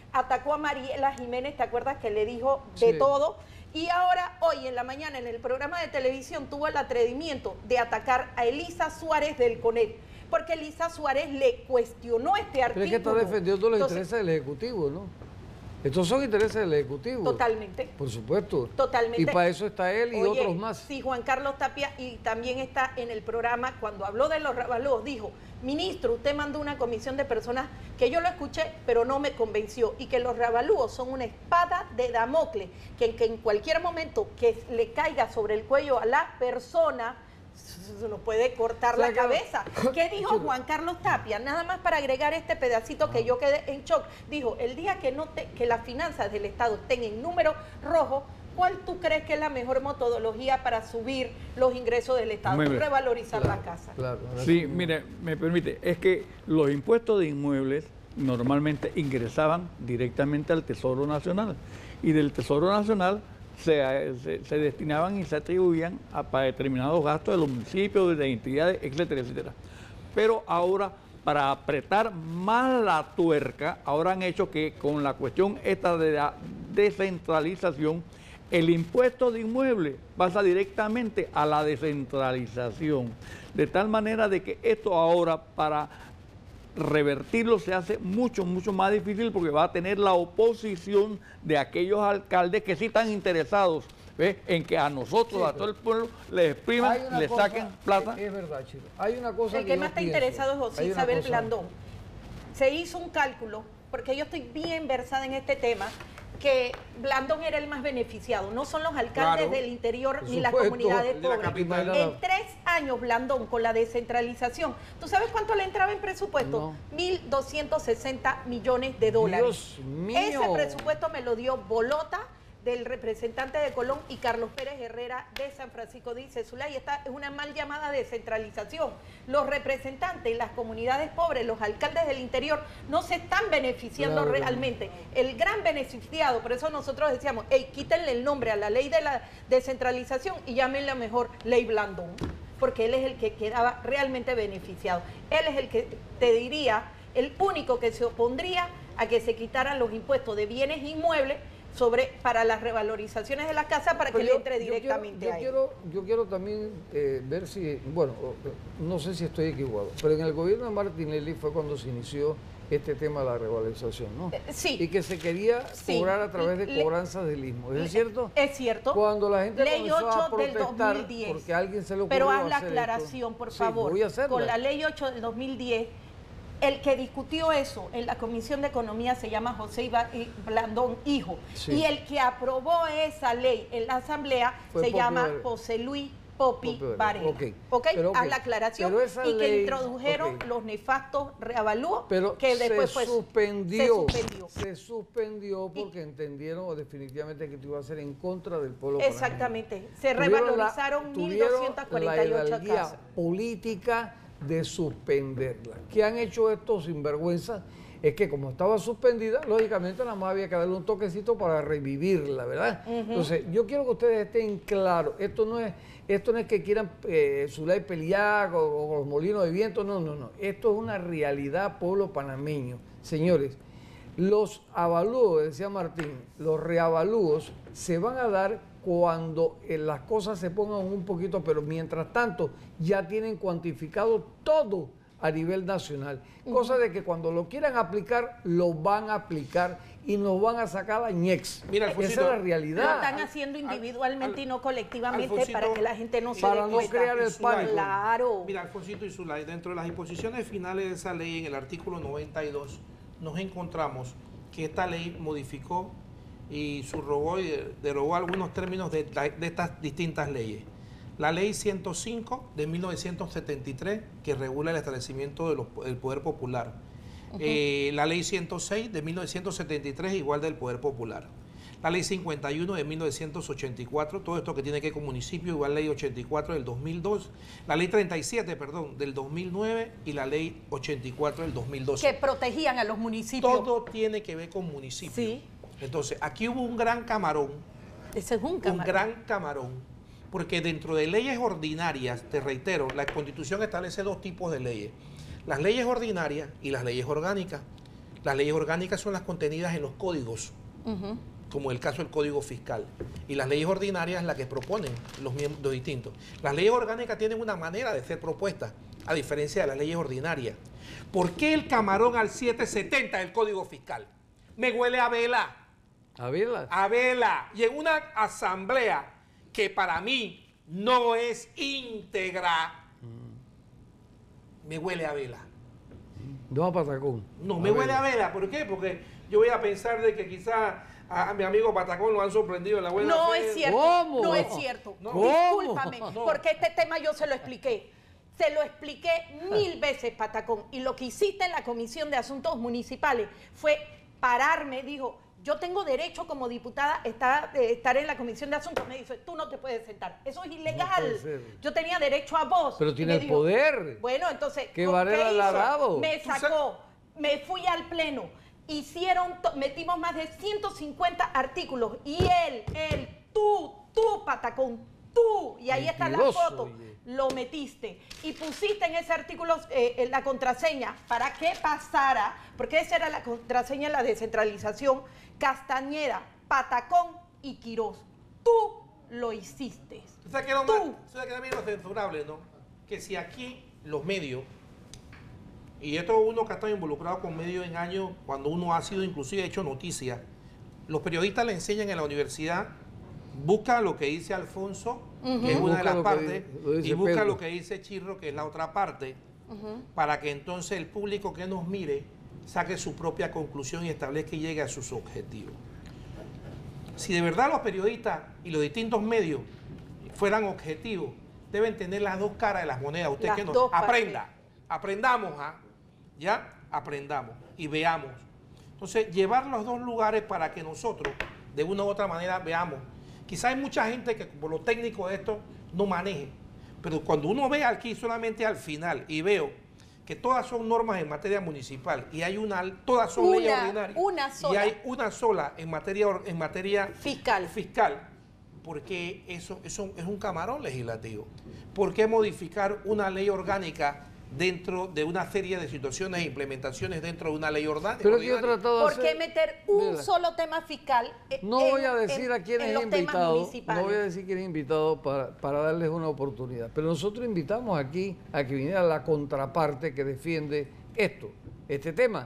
atacó a Mariela Jiménez, ¿te acuerdas que le dijo de Sí. todo? Y ahora, hoy en la mañana, en el programa de televisión, tuvo el atrevimiento de atacar a Elisa Suárez del CONEP, porque Elisa Suárez le cuestionó este Pero artículo. es que está defendiendo los Entonces, intereses del Ejecutivo, ¿no? Estos son intereses del Ejecutivo. Totalmente. Por supuesto. Totalmente. Y para eso está él y Oye, otros más. Sí, Juan Carlos Tapia, y también está en el programa, cuando habló de los revalúos, dijo, ministro, usted mandó una comisión de personas que yo lo escuché, pero no me convenció, y que los revalúos son una espada de Damocles, que, que en cualquier momento que le caiga sobre el cuello a la persona, se nos puede cortar O sea, la que- cabeza. ¿Qué dijo Juan Carlos Tapia? Nada más para agregar este pedacito que yo quedé en shock. Dijo, el día que, no te, que las finanzas del Estado estén en número rojo, ¿cuál tú crees que es la mejor metodología para subir los ingresos del Estado? Muy bien. Revalorizar Claro, la casa. Claro. Sí, mire, me permite, es que los impuestos de inmuebles normalmente ingresaban directamente al Tesoro Nacional y del Tesoro Nacional se, se, se destinaban y se atribuían a, para determinados gastos de los municipios, de entidades, etcétera, etcétera. Pero ahora, para apretar más la tuerca, ahora han hecho que con la cuestión esta de la descentralización, el impuesto de inmueble pasa directamente a la descentralización, de tal manera de que esto ahora para revertirlo se hace mucho, mucho más difícil porque va a tener la oposición de aquellos alcaldes que sí están interesados, ¿ves?, en que a nosotros, Sí, a todo el pueblo, le expriman, Hay una le cosa- saquen plata. Es, es verdad, Chilo. Hay una cosa El que que yo más está pienso. interesado es José Hay una Isabel cosa- Blandón. Se hizo un cálculo, porque yo estoy bien versada en este tema, que Blandón era el más beneficiado. No son los alcaldes Claro. del interior Por ni las supuesto. comunidades El de la pobres. capital. En tres años, Blandón, con la descentralización, ¿tú sabes cuánto le entraba en presupuesto? No. mil doscientos sesenta millones de dólares. Dios mío. Ese presupuesto me lo dio Bolota, del representante de Colón, y Carlos Pérez Herrera de San Francisco de Isesula, y esta es una mal llamada descentralización. Los representantes, las comunidades pobres, los alcaldes del interior no se están beneficiando Claro. realmente. El gran beneficiado, por eso nosotros decíamos, hey, quítenle el nombre a la ley de la descentralización y llámenla mejor Ley Blandón, porque él es el que quedaba realmente beneficiado. Él es el que, te diría, el único que se opondría a que se quitaran los impuestos de bienes inmuebles sobre para las revalorizaciones de las casas para que Pero le yo- entre yo directamente quiero, a él. yo quiero, yo quiero también eh, ver si, bueno, o- no sé si estoy equivocado, pero en el gobierno de Martinelli fue cuando se inició este tema de la revalorización, ¿no? Eh, sí. Y que se quería Sí. cobrar a través de Le- cobranzas del istmo. ¿Es cierto? Es cierto. Cuando la gente Ley comenzó a ocho del protestar dos mil diez. porque a alguien se le ocurrió Pero haz la hacer aclaración, esto. por Sí, favor. voy a hacerla. Con la ley ocho del dos mil diez, el que discutió eso en la Comisión de Economía se llama José Iba- I- Blandón Hijo. Sí. Y el que aprobó esa ley en la Asamblea Fue se Popi llama Varela. José Luis Popi Popi Varela. Varela. Ok. ¿Ok? Pero, ok. Haz la aclaración. Pero esa Y que ley- introdujeron ok. los nefastos reavalúos Pero que después se, fue, suspendió, se suspendió. se suspendió porque entendieron definitivamente que esto iba a ser en contra del pueblo panameño. Exactamente. Se Tuvieron la- revalorizaron mil tuvieron doscientas cuarenta y la ocho hidalguía casas. política de suspenderla. ¿Qué han hecho estos sinvergüenzas? Es que como estaba suspendida, lógicamente nada más había que darle un toquecito para revivirla, ¿verdad? Entonces, yo quiero que ustedes estén claros. Esto no es, esto no es que quieran eh, Zulay pelear o, o los molinos de viento, no, no, no. Esto es una realidad, pueblo panameño. Señores, los avalúos, decía Martín, los reavalúos se van a dar cuando eh, las cosas se pongan un poquito, pero mientras tanto ya tienen cuantificado todo a nivel nacional. Cosa de que cuando lo quieran aplicar, lo van a aplicar y nos van a sacar la ñex. Mira, Esa Alfonsito, es la Lo realidad. están haciendo individualmente y no colectivamente Alfonsito, para que la gente no se para dé no cuenta. crear el pánico. Claro. Mira, Alfonsito y Zulay, dentro de las disposiciones finales de esa ley, en el artículo noventa y dos, nos encontramos que esta ley modificó y subrogó y derogó algunos términos de, la- de estas distintas leyes. La ley ciento cinco de mil novecientos setenta y tres, que regula el establecimiento de los- del poder popular. Eh, la ley ciento seis de mil novecientos setenta y tres, igual del poder popular. La ley cincuenta y uno de mil novecientos ochenta y cuatro, todo esto que tiene que ver con municipio, igual ley ochenta y cuatro del dos mil dos, la ley treinta y siete, perdón, del dos mil nueve y la ley ochenta y cuatro del dos mil doce. Que protegían a los municipios. Todo tiene que ver con municipio. Sí. Entonces, aquí hubo un gran camarón, Ese es un un camarón. gran camarón, porque dentro de leyes ordinarias, te reitero, la Constitución establece dos tipos de leyes, las leyes ordinarias y las leyes orgánicas. Las leyes orgánicas son las contenidas en los códigos, uh-huh. como el caso del Código Fiscal. Y las leyes ordinarias las que proponen los miembros distintos. Las leyes orgánicas tienen una manera de ser propuestas, a diferencia de las leyes ordinarias. ¿Por qué el camarón al setecientos setenta del Código Fiscal? Me huele a vela. ¿A vela? A vela. Y en una asamblea que para mí no es íntegra, mm. me huele a vela. No a patacón. No, me a huele vela. a vela. ¿Por qué? Porque yo voy a pensar de que quizás a, a mi amigo Patacón lo han sorprendido en la buena No fe. es cierto. ¿Cómo? No es cierto. No. Discúlpame, no. porque este tema yo se lo expliqué. Se lo expliqué mil veces, Patacón. Y lo que hiciste en la Comisión de Asuntos Municipales fue pararme, dijo, yo tengo derecho como diputada estar, eh, estar en la Comisión de Asuntos. Me dice, tú no te puedes sentar. Eso es ilegal. No yo tenía derecho a voz. Pero tiene el dijo, poder. Bueno, entonces, ¿qué Varela le ha dado? Me sacó, me fui al pleno. Hicieron, metimos más de ciento cincuenta artículos. Y él, él, tú, tú, Patacón, tú. Y ahí está la foto. Oye. Lo metiste y pusiste en ese artículo eh, en la contraseña para que pasara, porque esa era la contraseña de la descentralización, Castañeda, Patacón y Quirós. Tú lo hiciste. O sea, que no tú. Más, que también es censurable, ¿no? Que si aquí los medios, y esto uno que ha estado involucrado con medios en años, cuando uno ha sido inclusive hecho noticias, los periodistas le enseñan en la universidad, busca lo que dice Alfonso, uh-huh. que es una busca de las partes, que, y busca Pedro. Lo que dice Chirro, que es la otra parte, uh-huh. para que entonces el público que nos mire saque su propia conclusión y establezca y llegue a sus objetivos. Si de verdad los periodistas y los distintos medios fueran objetivos, deben tener las dos caras de las monedas. Usted las que nos aprenda, partes. aprendamos, ¿ah? ya aprendamos y veamos. Entonces, llevar los dos lugares para que nosotros, de una u otra manera, veamos. Quizá hay mucha gente que por lo técnico de esto no maneje, pero cuando uno ve aquí solamente al final y veo que todas son normas en materia municipal y hay una, todas son una, leyes ordinarias una sola. y hay una sola en materia, en materia fiscal. fiscal, porque eso, eso es un camarón legislativo. ¿Por qué modificar una ley orgánica dentro de una serie de situaciones e implementaciones dentro de una ley orgánica? Pero yo he tratado de ¿Por hacer, qué meter un mira, solo tema fiscal? No en, voy a decir en, a quién es invitado, no voy a decir quién es invitado para, para darles una oportunidad, pero nosotros invitamos aquí a que viniera la contraparte que defiende esto, este tema.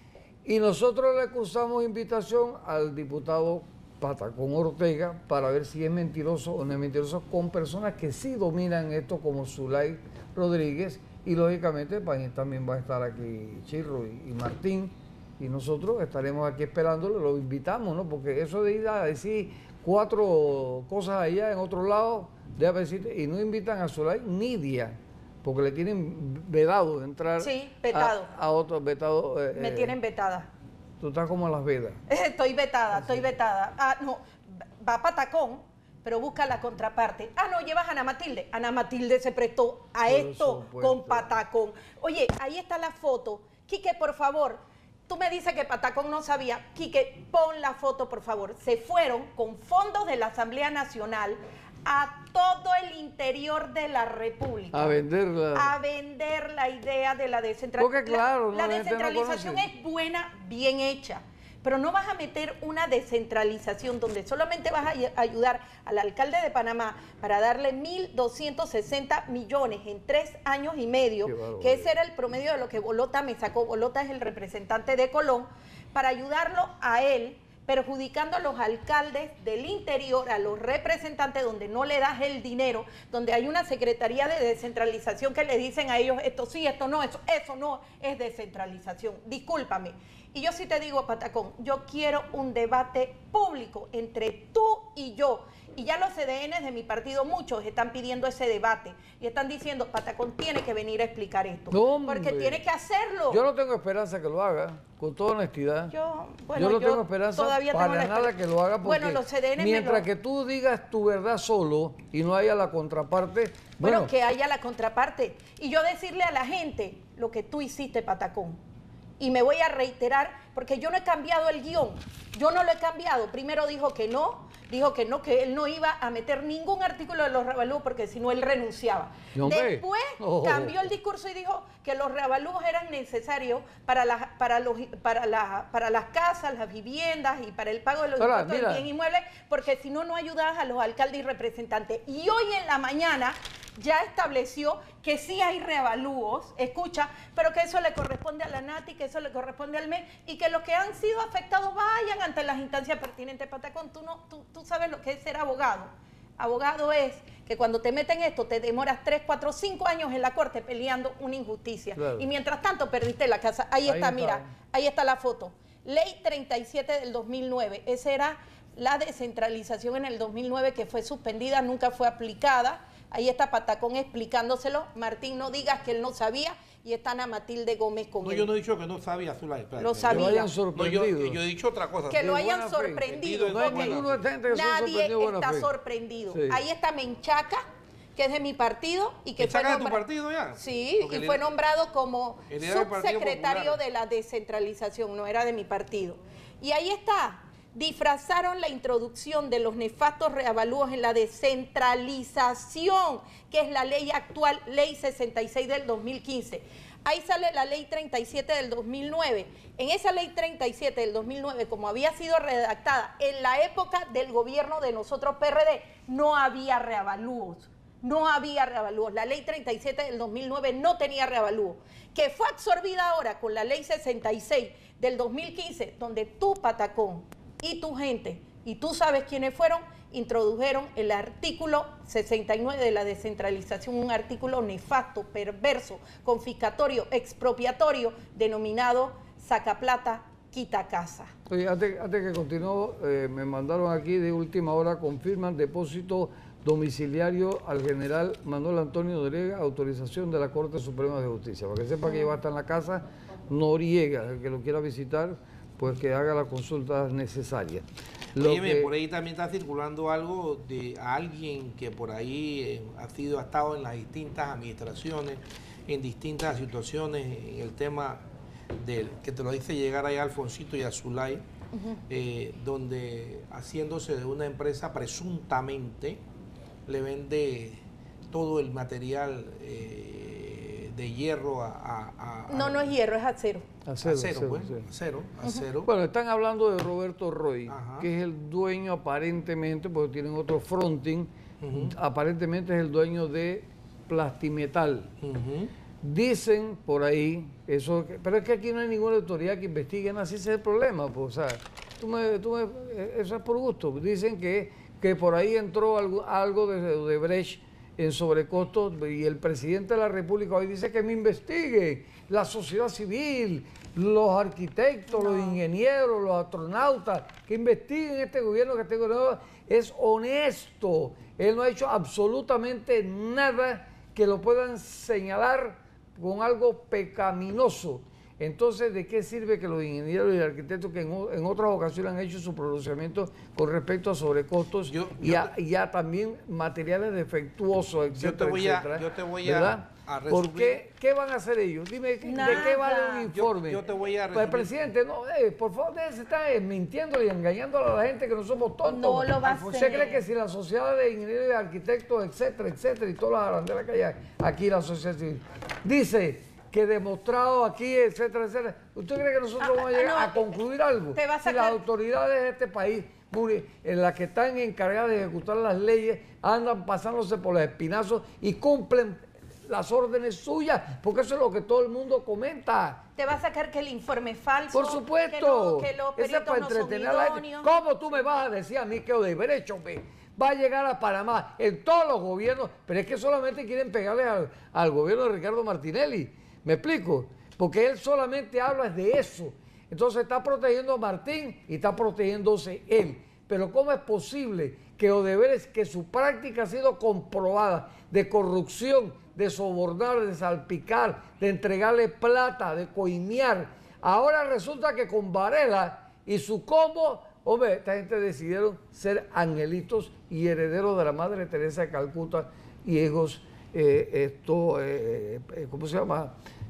Y nosotros le cursamos invitación al diputado Patacón Ortega para ver si es mentiroso o no es mentiroso, con personas que sí dominan esto, como Zulay Rodríguez, y lógicamente también va a estar aquí Chirro y, y Martín, y nosotros estaremos aquí esperándolo, lo invitamos, ¿no? Porque eso de ir a decir cuatro cosas allá en otro lado, déjame decirte, y no invitan a Zulay Nidia, porque le tienen vedado de entrar. Sí, vetado. A, a otro vetado. Eh, Me tienen vetada. Tú estás como a las vedas. Estoy vetada, Así. estoy vetada. Ah, no, va Patacón, pero busca la contraparte. Ah, no, llevas a Ana Matilde. Ana Matilde se prestó a por esto con Patacón. Oye, ahí está la foto. Quique, por favor, tú me dices que Patacón no sabía. Quique, pon la foto, por favor. Se fueron con fondos de la Asamblea Nacional a todo el interior de la República. A venderla. A vender la idea de la descentralización. Porque claro, la, no, la descentralización no es buena, bien hecha. Pero no vas a meter una descentralización donde solamente vas a ayudar al alcalde de Panamá para darle mil doscientos sesenta millones en tres años y medio, que ese era el promedio de lo que Bolota me sacó. Bolota es el representante de Colón, para ayudarlo a él, perjudicando a los alcaldes del interior, a los representantes, donde no le das el dinero, donde hay una secretaría de descentralización que le dicen a ellos esto sí, esto no, eso, eso no es descentralización. Discúlpame. Y yo sí te digo, Patacón, yo quiero un debate público entre tú y yo. Y ya los C D Ns de mi partido, muchos están pidiendo ese debate. Y están diciendo, Patacón tiene que venir a explicar esto. No, porque tiene que hacerlo. Yo no tengo esperanza que lo haga, con toda honestidad. Yo, bueno, yo no yo tengo esperanza todavía para tengo nada que lo haga, porque bueno, los C D N mientras lo... que tú digas tu verdad solo y no haya la contraparte... Bueno, bueno, que haya la contraparte. Y yo decirle a la gente lo que tú hiciste, Patacón. Y me voy a reiterar, porque yo no he cambiado el guión. Yo no lo he cambiado. Primero dijo que no, dijo que no, que él no iba a meter ningún artículo de los reavalúos porque si no él renunciaba. No, Después oh. cambió el discurso y dijo que los reavalúos eran necesarios para las, para los, para la, para las casas, las viviendas y para el pago de los Ahora, impuestos del bien inmueble, porque si no, no ayudabas a los alcaldes y representantes. Y hoy en la mañana ya estableció que sí hay reavalúos, escucha, pero que eso le corresponde a la NATI, que eso le corresponde al M E y que los que han sido afectados vayan ante las instancias pertinentes. Patacón, tú, no, tú, tú sabes lo que es ser abogado. Abogado es que cuando te meten esto te demoras tres, cuatro, cinco años en la corte peleando una injusticia. Claro. Y mientras tanto perdiste la casa. Ahí, Ahí está, está. mira, ahí está la foto. Ley treinta y siete del dos mil nueve. Esa era la descentralización en el dos mil nueve que fue suspendida, nunca fue aplicada. Ahí está Patacón explicándoselo. Martín, no digas que él no sabía. Y está Ana Matilde Gómez con No, él. yo no he dicho que no sabía, Zulay. espérate. Lo Que sabía. lo hayan No, sorprendido. yo, yo he dicho otra cosa. Que lo de hayan buena fe. sorprendido. No hay Ok. ninguno de esta gente que se ha Nadie sorprendido de buena está fe. sorprendido. Sí. Ahí está Menchaca, que es de mi partido y que fue ¿Menchaca de tu nombra- partido ya? Sí, Porque y el fue líder- nombrado como el líder del Partido subsecretario Popular. de la descentralización, no era de mi partido. Y ahí está. Disfrazaron la introducción de los nefastos reavalúos en la descentralización, que es la ley actual, ley sesenta y seis del dos mil quince. Ahí sale la ley treinta y siete del dos mil nueve. En esa ley treinta y siete del dos mil nueve, como había sido redactada en la época del gobierno de nosotros P R D, no había reavalúos. No había reavalúos. La ley treinta y siete del dos mil nueve no tenía reavalúo. Que fue absorbida ahora con la ley sesenta y seis del dos mil quince, donde tú, Patacón, y tu gente, y tú sabes quiénes fueron, introdujeron el artículo sesenta y nueve de la descentralización, un artículo nefasto, perverso, confiscatorio, expropiatorio, denominado sacaplata, quita casa. Oye, antes, antes que continúe, eh, me mandaron aquí de última hora, confirman depósito domiciliario al general Manuel Antonio Noriega, autorización de la Corte Suprema de Justicia. Para que sepa que ya va a estar en la casa Noriega, el que lo quiera visitar, pues que haga las consultas necesarias. Lo Óyeme, que- por ahí también está circulando algo de alguien que por ahí eh, ha sido, ha estado en las distintas administraciones, en distintas situaciones, en el tema del que te lo dice llegar allá Alfonsito y a Zulay, eh, donde haciéndose de una empresa presuntamente le vende todo el material eh, de hierro a, a- a- No, no es hierro, es acero. Acero, acero, acero, pues, sí. acero, acero. Bueno, están hablando de Roberto Roy, Ajá. que es el dueño aparentemente, porque tienen otro fronting, aparentemente es el dueño de Plastimetal. Ujú. Dicen por ahí, eso, pero es que aquí no hay ninguna autoridad que investigue, así ese es el problema, pues, o sea, tú me, tú me- eso es por gusto. Dicen que, que por ahí entró algo, algo de Odebrecht en sobrecostos y el presidente de la República hoy dice que me investigue la sociedad civil, los arquitectos, los ingenieros, los astronautas, que investiguen este gobierno que tengo. No, es honesto, él no ha hecho absolutamente nada que lo puedan señalar con algo pecaminoso. Entonces, ¿de qué sirve que los ingenieros y arquitectos que en, o- en otras ocasiones han hecho su pronunciamiento con respecto a sobrecostos Yo- y, yo a, y a también materiales defectuosos, etcétera, Yo te voy a- etcétera, yo te voy a- ¿verdad? a ¿Por resumir. qué? ¿Qué van a hacer ellos? Dime, ¿de qué Nada. vale un Yo- informe? yo te voy a Pues el resumir. presidente, no, eh, por favor, ustedes se están eh, mintiendo y engañando a la gente que no somos tontos. No lo va a ¿Usted hacer. cree que si la sociedad de ingenieros y arquitectos, etcétera, etcétera, y todas las arandelas que hay aquí, la sociedad civil, dice que demostrado aquí, etcétera, etcétera, ¿usted cree que nosotros Ah, vamos a ah, llegar no, a concluir algo? te va a Si sacar- las autoridades de este país, Muri, en las que están encargadas de ejecutar las leyes, andan pasándose por los espinazos y cumplen las órdenes suyas, porque eso es lo que todo el mundo comenta. Te va a sacar que el informe es falso. Por supuesto, Que, lo- que los ese es peritos para no son entretener a la gente. idóneos. ¿Cómo tú me vas a decir a mí que Odebrecht, hombre, va a llegar a Panamá en todos los gobiernos? Pero es que solamente quieren pegarle al, al gobierno de Ricardo Martinelli. ¿Me explico? Porque él solamente habla de eso. Entonces está protegiendo a Martín y está protegiéndose él. Pero ¿cómo es posible que Odebrecht, que su práctica ha sido comprobada de corrupción, de sobornar, de salpicar, de entregarle plata, de coimear, ahora resulta que con Varela y su combo, hombre, esta gente decidieron ser angelitos y herederos de la Madre Teresa de Calcuta y hijos, eh, esto, eh, eh, ¿cómo se llama?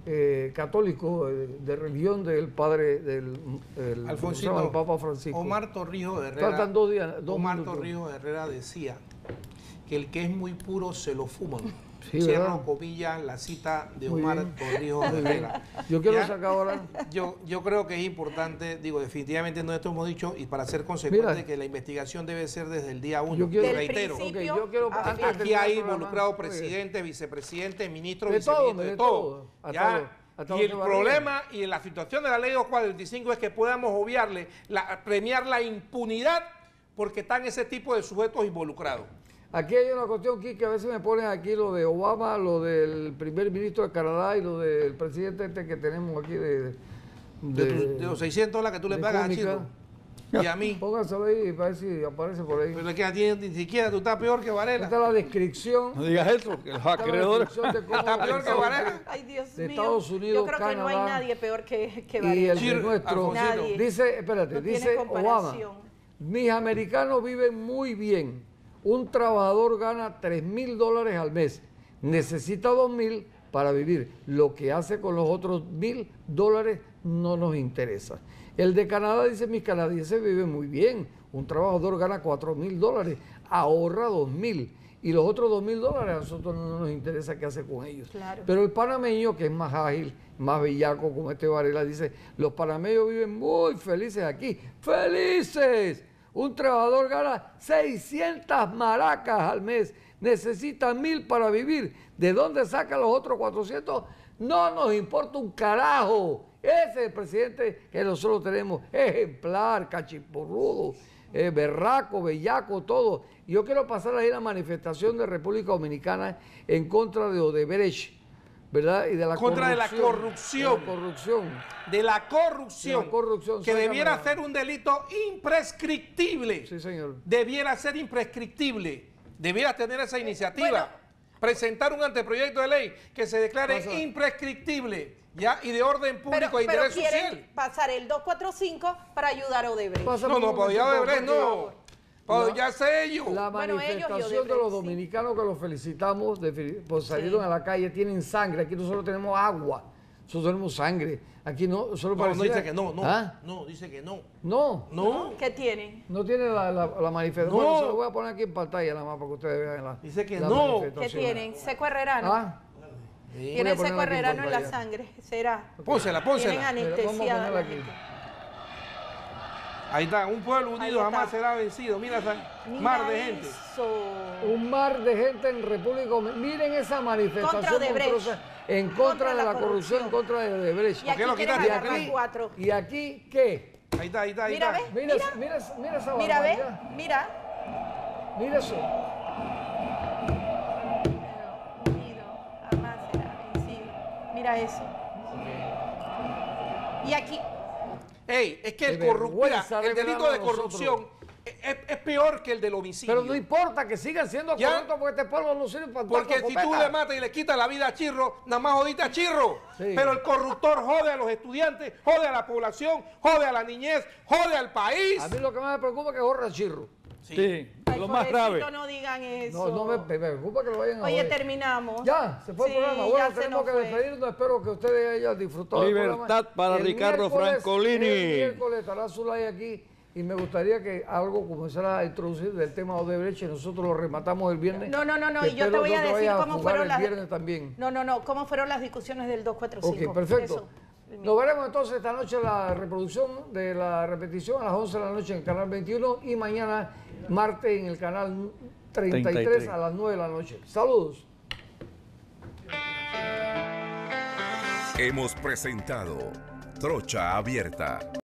eh, católico de, de religión del padre del el, Alfonsito, el Papa Francisco. Omar Torrijos Herrera, Faltan dos días, dos Omar minutos. Torrijos Herrera decía que el que es muy puro se lo fuman. Sí, Cierro ¿verdad? comillas la cita de Muy Omar bien. Torrijos Muy bien. Herrera. Yo quiero ¿Ya? sacar ahora. Yo, yo creo que es importante, digo, definitivamente no esto hemos dicho, y para ser consecuente, Mira. que la investigación debe ser desde el día uno. Yo quiero- Te Del reitero, principio Ok, yo quiero- a antes fin. de aquí terminar hay el programa, involucrados oye, presidentes, vicepresidentes, ministros, De todo, viceministros, de de todo. todo. Hasta ¿Ya? lo- hasta Y lo el que va problema y la situación de la ley dos cuatrocientos veinticinco es que podamos obviarle, la, premiar la impunidad porque están ese tipo de sujetos involucrados. Aquí hay una cuestión, Kike, que a veces me ponen aquí lo de Obama, lo del primer ministro de Canadá y lo del presidente este que tenemos aquí de... De, de- tu- de los seiscientos dólares que tú le de pagas a cómica. Chirro. Y a mí. Póngaselo ahí para ver si aparece por ahí. Pero es que a ti ni siquiera tú estás peor que Varela. Esta es la descripción. No digas eso, que los esta es la acreedores... descripción de cómo Está peor que pensamos Varela. Ay, Dios de mío. Estados Unidos, Yo creo que no hay Canadá, nadie peor que, que y Varela. el de Chir- nuestro. Alfonsito. Nadie. Dice, espérate, No tiene dice Obama, comparación. mis americanos viven muy bien. Un trabajador gana tres mil dólares al mes. Necesita dos mil para vivir. Lo que hace con los otros mil dólares no nos interesa. El de Canadá dice, mis canadienses viven muy bien. Un trabajador gana cuatro mil dólares, ahorra dos mil. Y los otros dos mil dólares a nosotros no nos interesa qué hace con ellos. Claro. Pero el panameño, que es más ágil, más bellaco como este Varela, dice, los panameños viven muy felices aquí. ¡Felices! Un trabajador gana seiscientas maracas al mes, necesita mil para vivir. ¿De dónde saca los otros cuatrocientos? No nos importa un carajo. Ese es el presidente que nosotros tenemos, ejemplar, cachiporrudo, eh, berraco, bellaco, todo. Y yo quiero pasar ahí la manifestación de República Dominicana en contra de Odebrecht, ¿verdad? Y de la Contra de la corrupción. corrupción. De la corrupción. De la corrupción, De la corrupción, que sácamela. debiera ser un delito imprescriptible. Sí, señor. Debiera ser imprescriptible. Debiera tener esa iniciativa. Bueno. Presentar un anteproyecto de ley que se declare Pásala. imprescriptible, ¿ya? Y de orden Pero, público e pero interés quieren social. pasar el doscientos cuarenta y cinco para ayudar a Odebrecht. Pásame No, no, un para allá momentito, Odebrecht por no. favor. Para La- ya sé ellos. La Bueno, ellos y manifestación de Odebrecht, los sí. dominicanos que los felicitamos, de, pues salieron Sí. a la calle, tienen sangre. Aquí nosotros tenemos agua, nosotros tenemos sangre. Aquí no, solo No, no pareciera- dice que no, no. ¿Ah? No, dice que no. No, No. ¿Qué tienen? no tiene la, la, la manifestación. No. Bueno, se lo voy a poner aquí en pantalla nada más para que ustedes vean la Dice que la no. ¿Qué manifestación. tienen? Seco herrerano. ¿Ah? Sí. Voy a Tienen ponerla seco aquí en herrerano en la pantalla. sangre. ¿Será? Pónsela, Tienen pónsela. Mira, vamos a anestesiada. ponerla la aquí. gente. Ahí está, un pueblo Ahí unido está. jamás será vencido. Mira esa Mira mar de gente. eso. Un mar de gente en República Dominicana. Miren esa manifestación Contra Odebrecht. monstruosa en contra, de la, corrupción, en contra de Odebrecht. Y aquí qué lo quieren quitaste? agarrar Aquí. cuatro. ¿Y aquí qué? Ahí está, ahí está, ahí Mira, está. ve. Mira, Mira. mira, esa- mira esa Mira, ve. barbaridad. Mira. Mira eso. Pero unido jamás será vencido. Mira eso. Y aquí, Ey, es que el Qué corrupto, vergüenza el delito revelarlo de a nosotros. corrupción es, es peor que el del homicidio. Pero no importa que sigan siendo ¿Ya? corruptos porque este pueblo no sirve para Porque tanto si tú escopeta. le matas y le quitas la vida a Chirro, nada más jodiste a Chirro. Sí. Pero el corruptor jode a los estudiantes, jode a la población, jode a la niñez, jode al país. A mí lo que más me preocupa es que borra Chirro. Sí, ay, lo más pobrecito, grave. no digan eso. No, no me, me preocupa que lo vayan a Oye, joder. terminamos. Ya, se fue Sí, el programa. ya Bueno, se tenemos nos que fue. despedirnos. Espero que ustedes hayan disfrutado del Libertad programa. para El Ricardo miércoles- Francolini. El miércoles estará Zulay aquí y me gustaría que algo comenzara a introducir del tema Odebrecht y nosotros lo rematamos el viernes. No, no, no, no, Que y yo te espero voy no a decir vayas cómo jugar fueron el las... viernes también. No, no, no, cómo fueron las discusiones del doscientos cuarenta y cinco. Ok, perfecto. Eso, el Nos veremos entonces esta noche en la reproducción de la repetición a las once de la noche en el canal veintiuno y mañana martes en el canal treinta y tres, treinta y tres. a las nueve de la noche. Saludos. Hemos presentado Trocha Abierta.